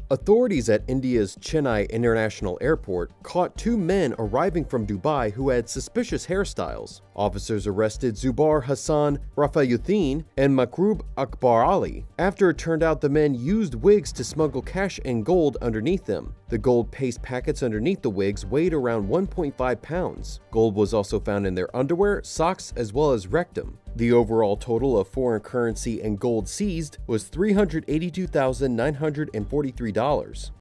Authorities at India's Chennai International Airport caught two men arriving from Dubai who had suspicious hairstyles. Officers arrested Zubair Hassan Rafayuddin and Makrub Akbar Ali after it turned out the men used wigs to smuggle cash and gold underneath them. The gold paste packets underneath the wigs weighed around 1.5 pounds. Gold was also found in their underwear, socks, as well as rectum. The overall total of foreign currency and gold seized was $382,943.